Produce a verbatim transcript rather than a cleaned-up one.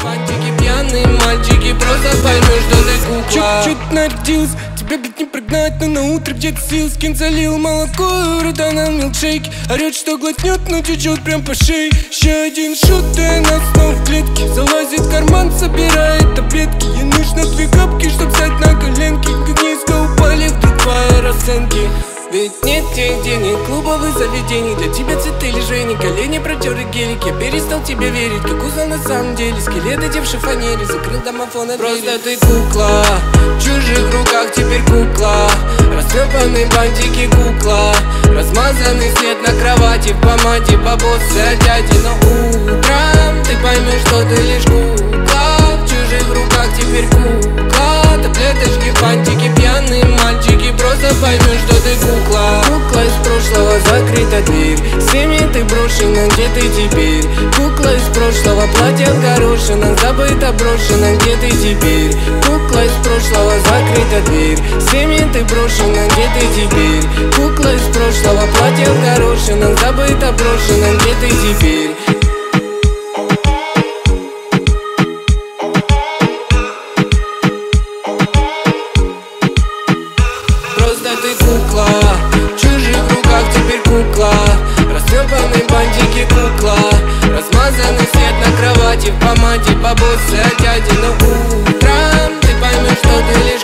Фантики, пьяные мальчики, просто поймешь, что ты кукла. Чуть-чуть нарядился, тебя, блядь, не прогнать, но на утро где-то сил скин залил молоко, рота на милкшейке. Орёт, что глотнет, но чуть-чуть прям по шее. Еще один шут, и она снова в клетке. Залазит в карман, собирает таблетки. Ей нужно две капки, чтоб встать на коленки. Как низко упали вдруг твои расценки. Ведь нет тех денег, клубов и заведений. Для тебя цветы лежени, колени протерли гелик. Я перестал тебе верить, как узнал на самом деле. Скелет одевший фанере, закрыл домофон от двери. Просто ты кукла, в чужих руках теперь кукла. Растрепанные бантики кукла, размазанный след на кровати. В помаде бабосы от дяди. Но утром ты поймешь, что ты лишь кукла. В чужих руках теперь кукла. Таблеточки, фантики, пьяные мальчики, просто поймешь, что ты кукла. Кукла из прошлого, закрыта дверь. Семьи ты брошена, где ты теперь? Кукла из прошлого, платье в горошинах, забыто, брошено, где ты теперь? Кукла из прошлого, закрыта дверь. Семьи ты брошена, где ты теперь? Кукла из прошлого, платье в горошинах, забыто, брошено, где ты теперь? Ты кукла, в чужих руках теперь кукла. Растрепанные бантики кукла, размазанный след на кровати. В помаде бабосы от дяди. Но утром ты поймешь, что ты лишь